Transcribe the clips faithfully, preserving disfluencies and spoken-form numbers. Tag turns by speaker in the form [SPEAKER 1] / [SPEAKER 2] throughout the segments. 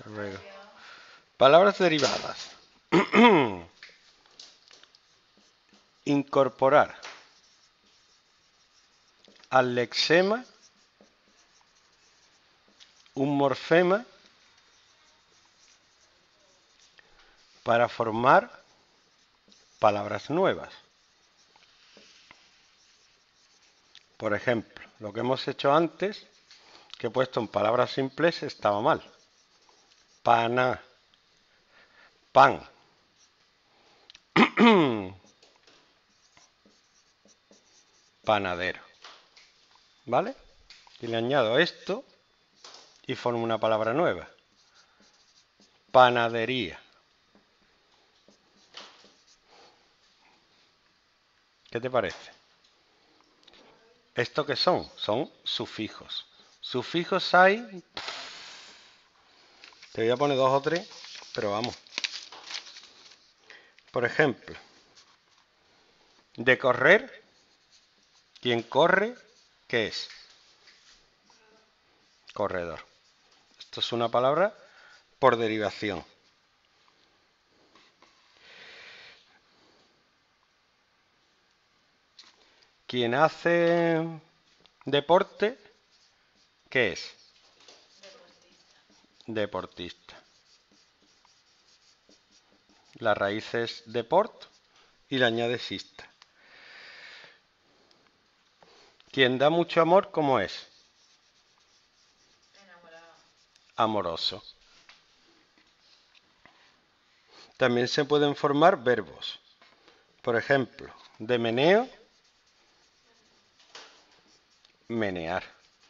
[SPEAKER 1] Luego. Palabras derivadas. Incorporar al lexema un morfema para formar palabras nuevas. Por ejemplo, lo que hemos hecho antes, que he puesto en palabras simples, estaba mal. Pana, pan. Panadero. ¿Vale? Y le añado esto y formo una palabra nueva. Panadería. ¿Qué te parece? ¿Esto qué son? Son sufijos. Sufijos hay... Te voy a poner dos o tres, pero vamos. Por ejemplo, de correr, quien corre, ¿qué es? Corredor. Esto es una palabra por derivación. Quien hace deporte, ¿qué es? Deportista. Deportista. La raíz es deport y le añades ista. Quien da mucho amor, ¿cómo es? Enamorado. Amoroso. También se pueden formar verbos. Por ejemplo, de meneo, menear.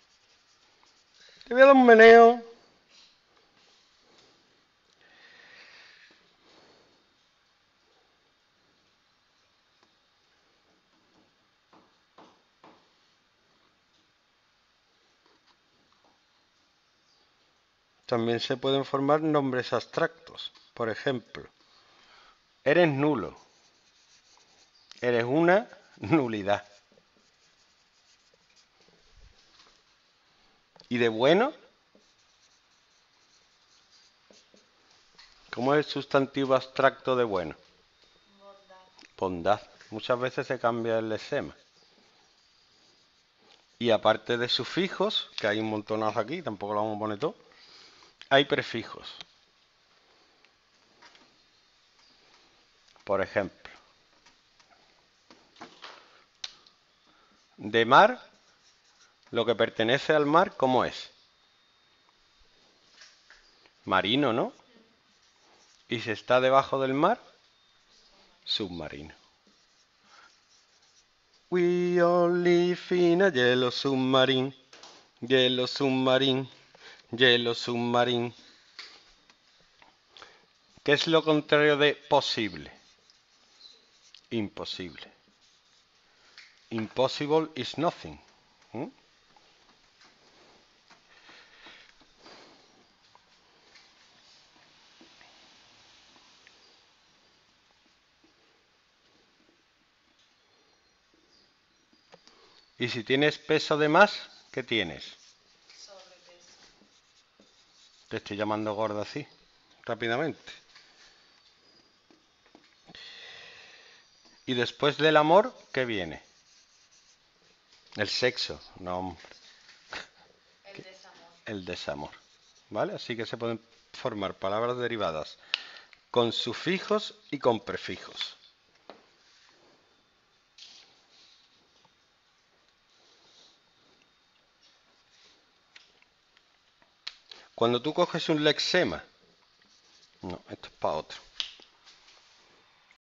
[SPEAKER 1] Te voy a dar un meneo. También se pueden formar nombres abstractos. Por ejemplo, eres nulo. Eres una nulidad. ¿Y de bueno? ¿Cómo es el sustantivo abstracto de bueno? Bondad. Bondad. Muchas veces se cambia el lexema. Y aparte de sufijos, que hay un montonazo aquí, tampoco lo vamos a poner todo, hay prefijos. Por ejemplo, de mar, lo que pertenece al mar, ¿cómo es? Marino, ¿no? Y si está debajo del mar, submarino. We all live in a yellow submarine, yellow submarine, yellow submarine. ¿Qué es lo contrario de posible? Imposible. Impossible is nothing. ¿Mm? Y si tienes peso de más, ¿qué tienes? Sobrepeso. Te estoy llamando gorda así, rápidamente. Y después del amor, ¿qué viene? El sexo, no, hombre. El desamor. El desamor. ¿Vale? Así que se pueden formar palabras derivadas con sufijos y con prefijos. Cuando tú coges un lexema, no, esto es para otro.